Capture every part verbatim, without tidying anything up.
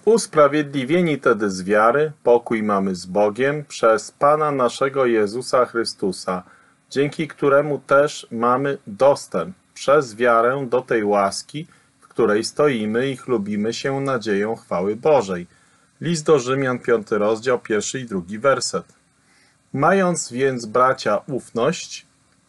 Usprawiedliwieni tedy z wiary, pokój mamy z Bogiem przez Pana naszego Jezusa Chrystusa, dzięki któremu też mamy dostęp przez wiarę do tej łaski, w której stoimy i chlubimy się nadzieją chwały Bożej. List do Rzymian, piąty rozdział, pierwszy i drugi werset. Mając więc, bracia, ufność,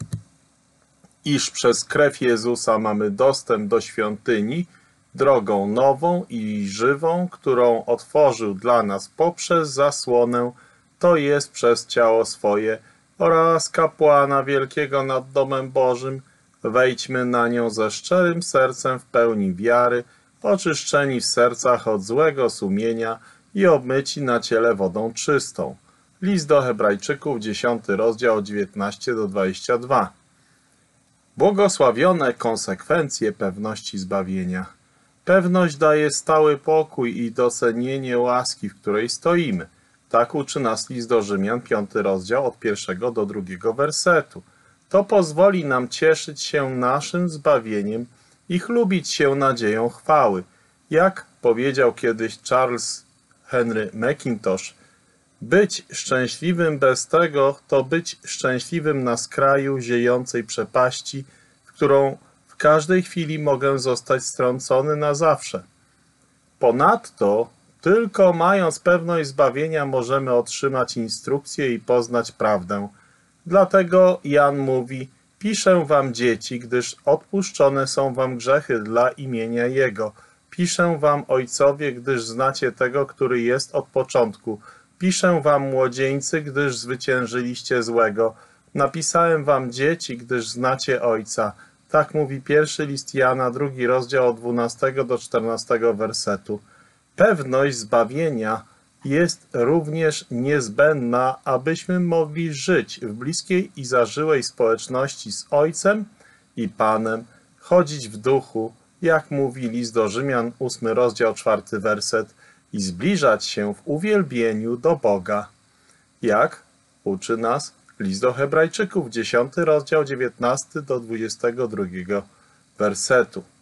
iż przez krew Jezusa mamy dostęp do świątyni, drogą nową i żywą, którą otworzył dla nas poprzez zasłonę, to jest przez ciało swoje oraz kapłana wielkiego nad domem Bożym, wejdźmy na nią ze szczerym sercem w pełni wiary, oczyszczeni w sercach od złego sumienia i obmyci na ciele wodą czystą. List do Hebrajczyków, dziesiąty rozdział, dziewiętnasty do dwudziestego drugiego. Błogosławione konsekwencje pewności zbawienia. Pewność daje stały pokój i docenienie łaski, w której stoimy. Tak uczy nas list do Rzymian, piąty rozdział, od pierwszego do drugiego wersetu. To pozwoli nam cieszyć się naszym zbawieniem i chlubić się nadzieją chwały. Jak powiedział kiedyś Charles Henry Mackintosh, być szczęśliwym bez tego, to być szczęśliwym na skraju ziejącej przepaści, w którą w każdej chwili mogę zostać strącony na zawsze. Ponadto, tylko mając pewność zbawienia, możemy otrzymać instrukcję i poznać prawdę. Dlatego Jan mówi: piszę wam, dzieci, gdyż odpuszczone są wam grzechy dla imienia Jego. Piszę wam, ojcowie, gdyż znacie tego, który jest od początku. Piszę wam, młodzieńcy, gdyż zwyciężyliście złego. Napisałem wam, dzieci, gdyż znacie Ojca. Tak mówi pierwszy list Jana, drugi rozdział, od dwunastego do czternastego wersetu. Pewność zbawienia jest również niezbędna, abyśmy mogli żyć w bliskiej i zażyłej społeczności z Ojcem i Panem, chodzić w duchu, jak mówi list do Rzymian, ósmy rozdział, czwarty werset, i zbliżać się w uwielbieniu do Boga. Jak uczy nas list do Hebrajczyków, dziesiąty rozdział, dziewiętnasty do dwudziestego drugiego wersetu.